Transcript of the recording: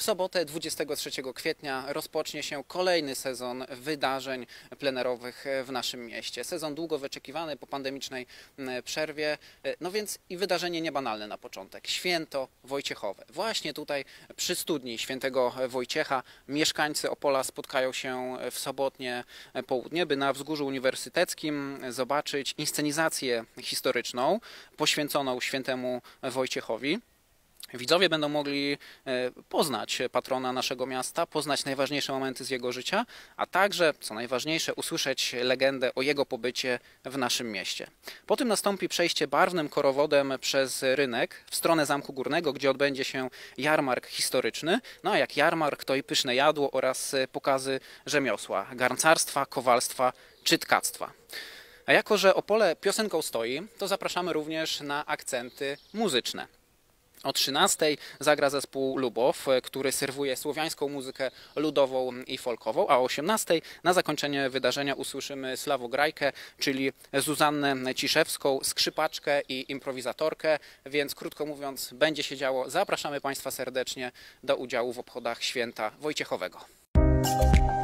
sobotę 23 kwietnia rozpocznie się kolejny sezon wydarzeń plenerowych w naszym mieście. Sezon długo wyczekiwany po pandemicznej przerwie, no więc i wydarzenie niebanalne na początek. Święto Wojciechowe. Właśnie tutaj przy studni świętego Wojciecha mieszkańcy Opola spotkają się w sobotnie południe, by na Wzgórzu Uniwersyteckim zobaczyć inscenizację historyczną poświęconą świętemu Wojciechowi. Widzowie będą mogli poznać patrona naszego miasta, poznać najważniejsze momenty z jego życia, a także, co najważniejsze, usłyszeć legendę o jego pobycie w naszym mieście. Potem nastąpi przejście barwnym korowodem przez rynek w stronę Zamku Górnego, gdzie odbędzie się jarmark historyczny. No a jak jarmark, to i pyszne jadło oraz pokazy rzemiosła, garncarstwa, kowalstwa czy tkactwa. A jako że Opole piosenką stoi, to zapraszamy również na akcenty muzyczne. O 13:00 zagra zespół Lubow, który serwuje słowiańską muzykę ludową i folkową, a o 18:00 na zakończenie wydarzenia usłyszymy Sławograjkę, czyli Zuzannę Ciszewską, skrzypaczkę i improwizatorkę, więc krótko mówiąc będzie się działo. Zapraszamy Państwa serdecznie do udziału w obchodach święta Wojciechowego.